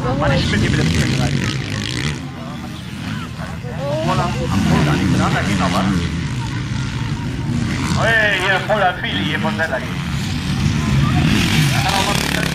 Mann, ich bin hier wieder rein. Voll am Boden an die dran, da geht noch was. Hey, hier voller viele hier von Seller hier. Da kann auch was nicht.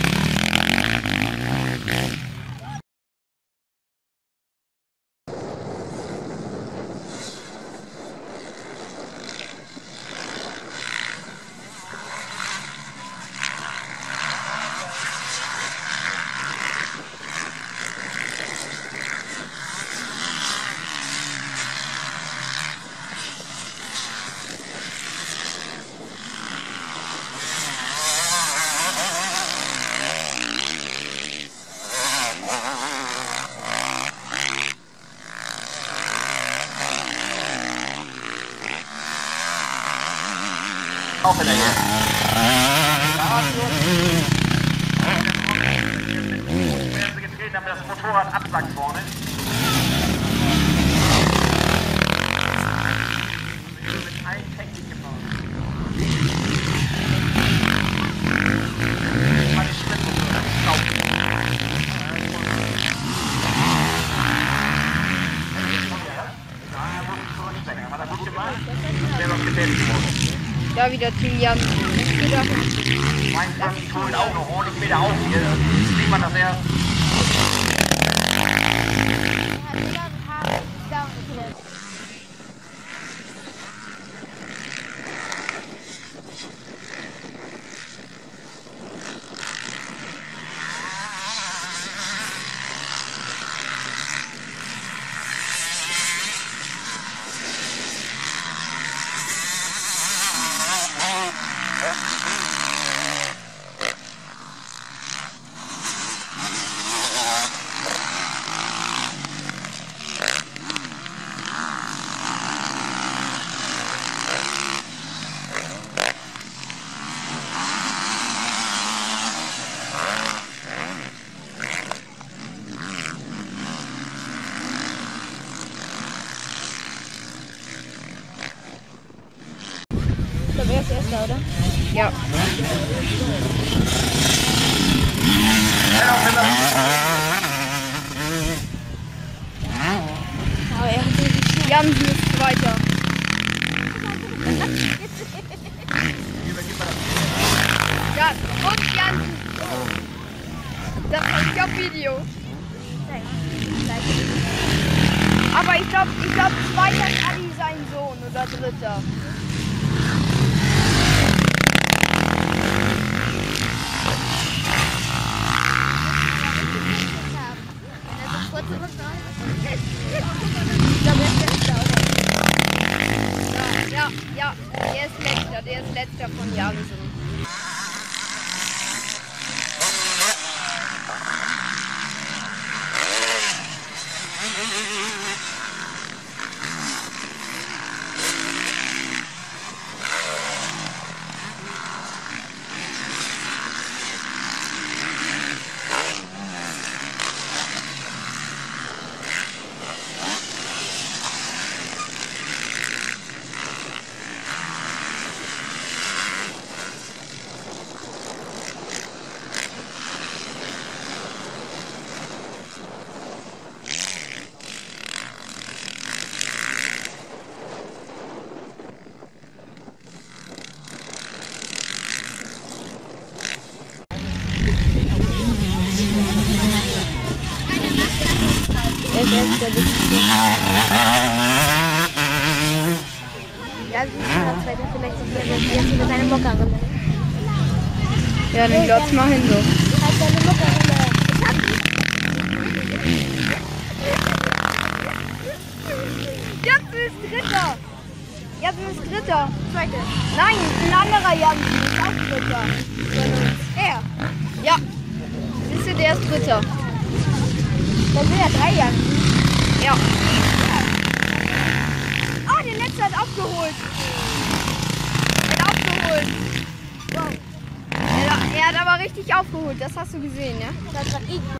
Auch wieder hier. Werden sie getreten, damit das Motorrad absackt vorne. Mit allen Technik gefahren. Mal die Spritze, das ist sauber. Hat er gut gemacht? Der noch getestet worden. Da wieder Team Jan. Mein Gott, holen auch noch ordentlich wieder auf hier. Sieht man das erst. Wer ist erster, oder? Ja. Aber er hat die Jansen ist Zweiter. Ja, und Jansen. Das habe ich auf Video. Aber ich glaube, Zweiter ist Ali sein Sohn oder Dritter. Ja, der ist letzter von Jansen. Ja, sie hat vielleicht mit seiner Mockerrille. Ja, dann glaub's mal hin so. Hat seine Mockerrille. Ich hab die. Jansen ist Dritter. Jansen ist Dritter. Zweite. Nein, ein anderer Jansen ist auch Dritter. Er. Ja. Siehst du, der ist Dritter. Dann sind ja 3 Jansen. Ja. Ah, der letzte hat abgeholt. Wow. Er hat aber richtig aufgeholt, das hast du gesehen, ja? Das war ich.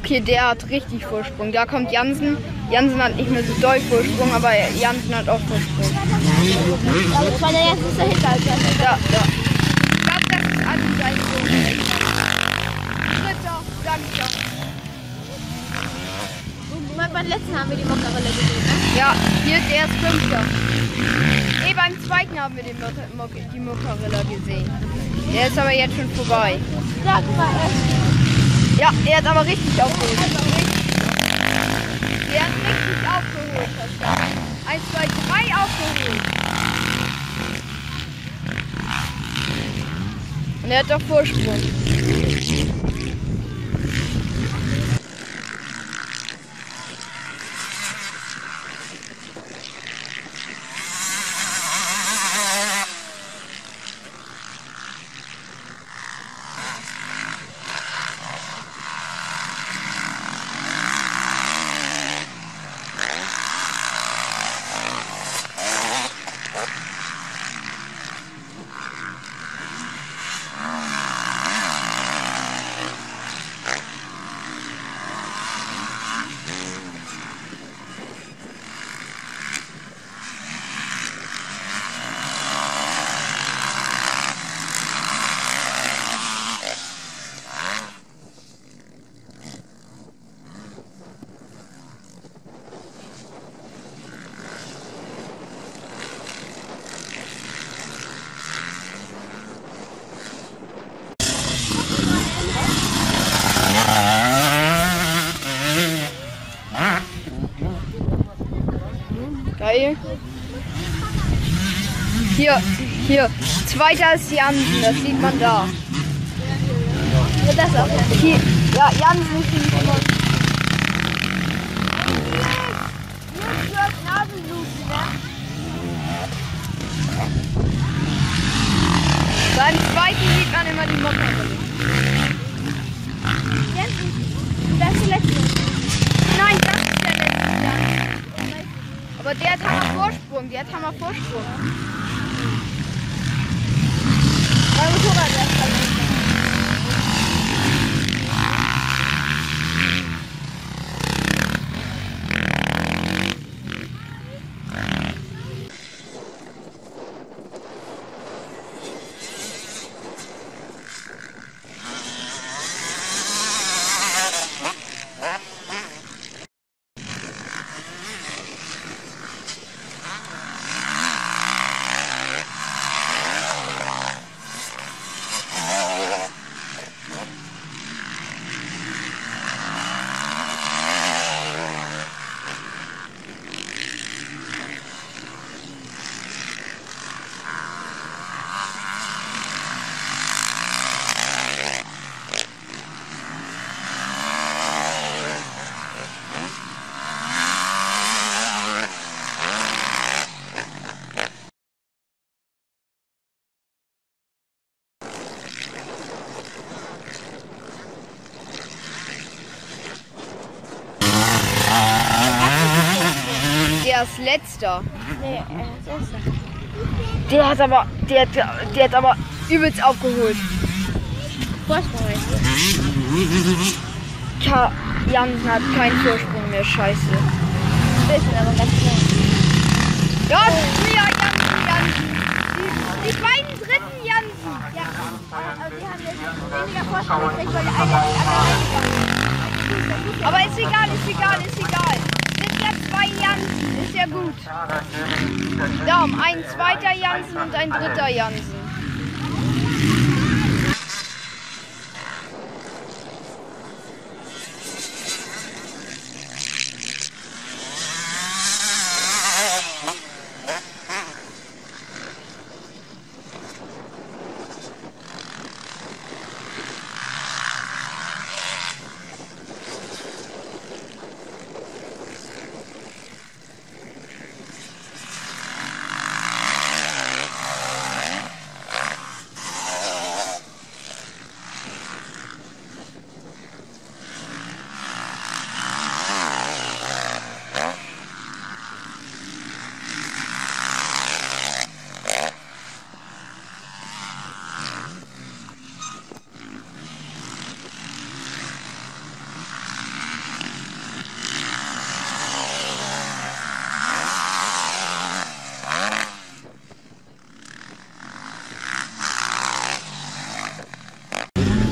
Okay, der hat richtig Vorsprung. Da kommt Jansen. Jansen hat nicht mehr so doll Vorsprung, aber Jansen hat auch Vorsprung. Aber ich meine, jetzt ist dahinter. Ja. Ich glaube, das ist alles sein so. Dritter, danke. Beim letzten haben wir die Mozzarella gesehen, ne? Ja, hier ist erst Fünfter. Nee, beim zweiten haben wir die Mozzarella gesehen. Der ist aber jetzt schon vorbei. Ja, guck mal, Ja, er hat aber richtig aufgeholt. Der hat richtig aufgeholt. 1, 2, 3 aufgeholt. Und er hat doch Vorsprung. Geil. Hier. Zweiter ist Jansen, das sieht man da. ja, das auch. Hier, ja, Jansen ist nicht immer. Beim zweiten sieht man immer die Mozzarella. Das ist der letzte. Nein, das ist der letzte. Aber der hat Vorsprung, Vorsprung. Mein Motorrad ist Der ist letzter. Nee, er ist erster. Der hat aber übelst aufgeholt. Vorsprung ist es. Jansen hat keinen Vorsprung mehr, scheiße. Ein bisschen, aber ganz schnell. Ja, Jansen. Die beiden dritten Jansen. Ja, aber die haben jetzt weniger Vorsprung gekriegt, weil der eine reingegangen ist. Aber ist egal. Sind ja 2 Jansen, ist ja gut. Darum, ein zweiter Jansen und ein dritter Jansen.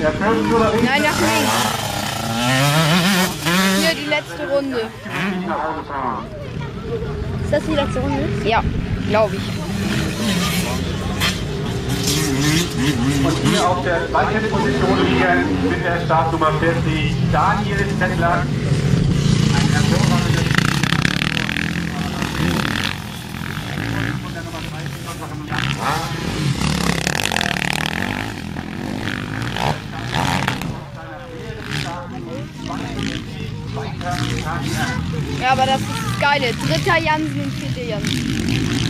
Nein, nach links. Hier die letzte Runde. Ist das die letzte Runde? Ja, glaube ich. Und hier auf der zweiten Position liegen mit der Startnummer 40 Daniel Zettler. Ein hervorragendes Ja, aber das ist das Geile. Dritter Jansen und vierter Jansen.